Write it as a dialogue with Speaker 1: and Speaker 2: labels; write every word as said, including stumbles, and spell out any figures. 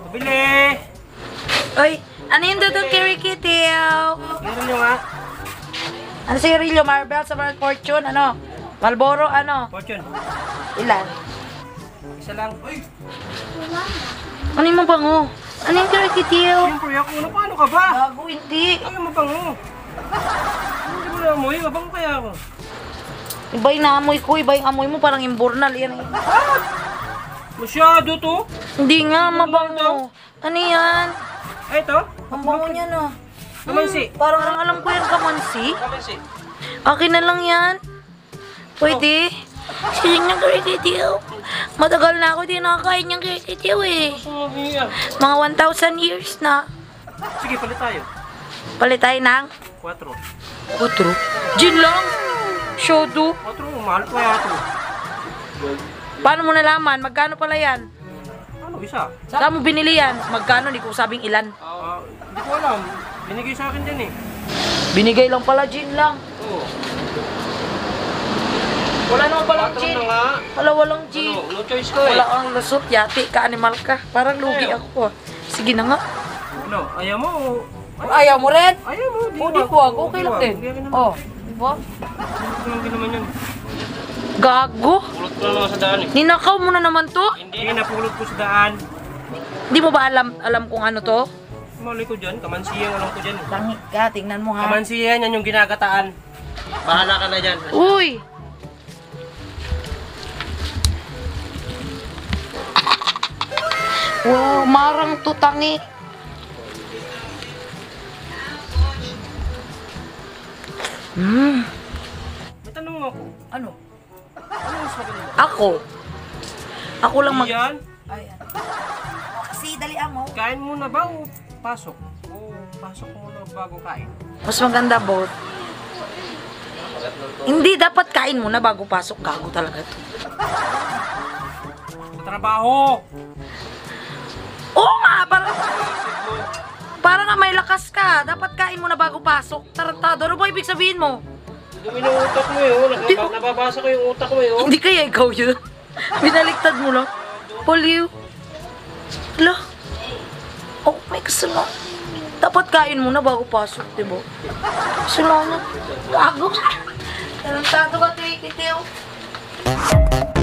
Speaker 1: Bili!
Speaker 2: Oy, ano yung dudong kirikitiw?
Speaker 1: Meron nyo nga.
Speaker 2: Ano sigarilyo? Marble sa Mark Fortune? Ano? Malboro? Ano?
Speaker 1: Fortune.
Speaker 2: Ilan?
Speaker 1: Isa lang.
Speaker 2: Ano yung mabango? Ano yung kirikitiw?
Speaker 1: Siyempre ako. Ano, paano ka ba?
Speaker 2: Gago, hindi.
Speaker 1: Ay, mabango. Hindi mo na amoy. Mabango kaya ako.
Speaker 2: Iba yung naamoy ko, iba yung amoy mo, parang imburnal. Yan.
Speaker 1: Masyado to.
Speaker 2: Hindi nga, mabango. Ano yan?
Speaker 1: Ay, ito.
Speaker 2: Ang bango niya na.
Speaker 1: Kamansi.
Speaker 2: Hmm, parang ang alam ko yung kamansi.
Speaker 1: Kamansi.
Speaker 2: Akin na lang yan. Pwede? Siling ng kirikitiw. Matagal na ako din nakakain ng kirikitiw eh. Mga one thousand years na.
Speaker 1: Sige, palit tayo.
Speaker 2: Palit tayo ng
Speaker 1: Quattro.
Speaker 2: Otro. Gin lang. Shodo.
Speaker 1: Quattro, mahal ko kaya ito.
Speaker 2: Paano mo nalaman? Magkano pala yan?
Speaker 1: Ano, isa?
Speaker 2: Saan mo binili yan? Magkano? Hindi ko sabing ilan.
Speaker 1: Ah, hindi ko alam. Binigay sa akin din eh.
Speaker 2: Binigay lang pala, gin lang.
Speaker 1: Oo.
Speaker 2: Wala naman palang
Speaker 1: Quattro
Speaker 2: gin.
Speaker 1: na nga.
Speaker 2: Wala, walang gin.
Speaker 1: Ano, no choice ko eh.
Speaker 2: Wala kang lusot, yati ka, animal ka. Parang lugi
Speaker 1: Ayaw.
Speaker 2: ako ah. Sige na nga.
Speaker 1: Ano, ayaw mo?
Speaker 2: Ayaw mo rin?
Speaker 1: Ayaw mo, di
Speaker 2: O, di ko ako. Okay lang din.
Speaker 1: Oh.
Speaker 2: Oh, di ba?
Speaker 1: Hindi naman yun.
Speaker 2: Gago.
Speaker 1: Pulot ko na naman sa daan eh.
Speaker 2: Ninakaw mo na naman to?
Speaker 1: Hindi, napulot ko sa daan.
Speaker 2: Di mo ba alam alam kung ano to?
Speaker 1: Mali ko dyan, kamansiyan alam ko dyan.
Speaker 2: Langit ka, tingnan mo ha.
Speaker 1: Kamansiyan, yan yung ginagataan. Bahala ka na dyan.
Speaker 2: Uy! Wow, marang tutangi. Hmm.
Speaker 1: May tanong ako.
Speaker 2: Ano?
Speaker 1: Ano mas maganda?
Speaker 2: Ako. Ako lang mag...
Speaker 1: Iyan,
Speaker 2: Ay, ano? Kasi dali mo.
Speaker 1: kain muna ba o pasok? O pasok muna bago kain?
Speaker 2: Mas maganda both. Hindi, dapat kain muna bago pasok. Gago talaga to.
Speaker 1: Sa trabaho!
Speaker 2: Oo nga, parang... Parang nga may lakas ka. Dapat kain muna bago pasok. Tarantado. Ano ba ibig sabihin mo?
Speaker 1: Dumi ng utak mo yun.
Speaker 2: Di-
Speaker 1: Nababa- Nababasa ko yung utak mo yun.
Speaker 2: Hindi kaya ikaw yun. Binaliktad mo lang. Poliw. Hala. Oh, may kasama. Dapat kain muna bago pasok, di ba? Kasalanan. Gago. Tarantado ka, Titi.